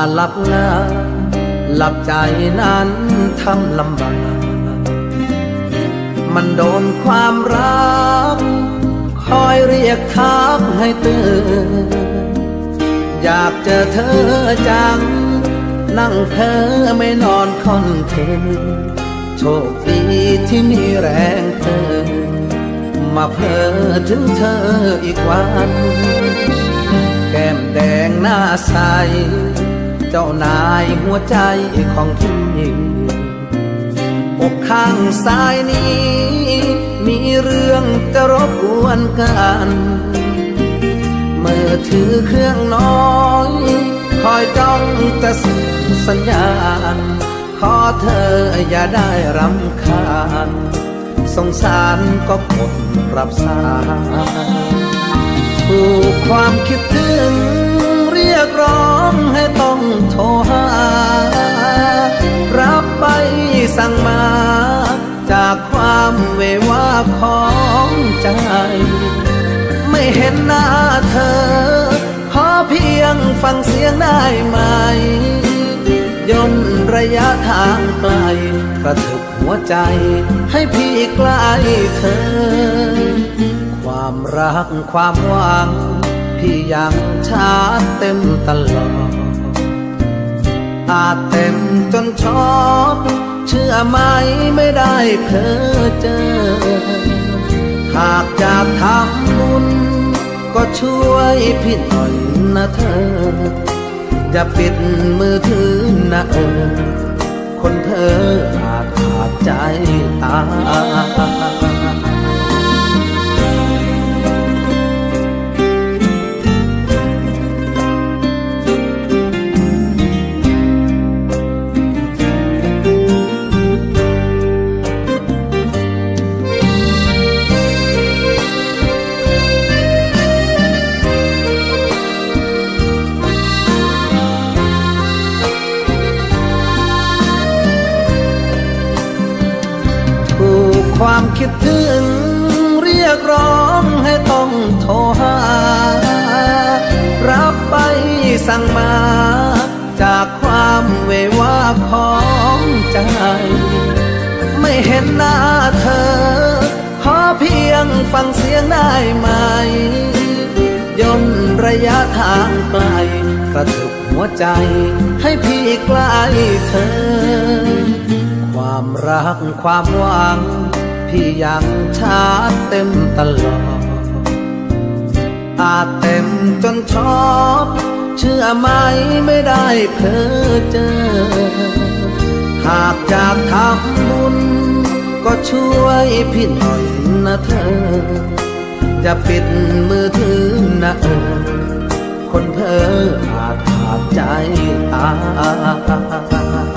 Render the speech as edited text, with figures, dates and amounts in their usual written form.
หลับลาหลับใจนั้นทำลำบากมันโดนความรักคอยเรียกทักให้ตื่นอยากเจอเธอจังนั่งเพ้อไม่นอนค่อนคืนโชคดีที่มีแรงเธอมาเพ้อถึงเธออีกวันแก้มแดงหน้าใสเจ้านายหัวใจของพี่อกข้างซ้ายนี้มีเรื่องจะรบกวนกันมือถือเครื่องน้อยคอยจ้องจะสัญญาณขอเธออย่าได้รำคาญสงสารก็กดรับสายถูกความคิดถึงเรียกร้องให้ต้องโทรหารับไปสั่งมาจากความเววาของใจไม่เห็นหน้าเธอขอเพียงฟังเสียงได้ไหมย่นระยะทางไกลกระทึกหัวใจให้พี่ใกล้เธอความรักความหวังพี่ยังชาร์จเต็มตลอดอาจเต็มจนช็อตเชื่อไหมไม่ได้เพ้อเจอหากจะทำบุญก็ช่วยพี่หน่อยนะเธออย่าปิดมือถือนะคนเธออาจขาดใจตายความคิดถึงเรียกร้องให้ต้องโทรหารับไปสั่งมาจากความเววาของใจไม่เห็นหน้าเธอขอเพียงฟังเสียงได้ไหมย่นระยะทางไกลกระทึกหัวใจให้พี่ใกล้เธอความรักความหวังพี่ยังชาร์จเต็มตลอดอาจเต็มจนช็อตเชื่อไหมไม่ได้เพ้อเจอหากจะทำบุญก็ช่วยพี่หน่อยนะเธออย่าปิดมือถือนะคนเพ้ออาจขาดใจตาย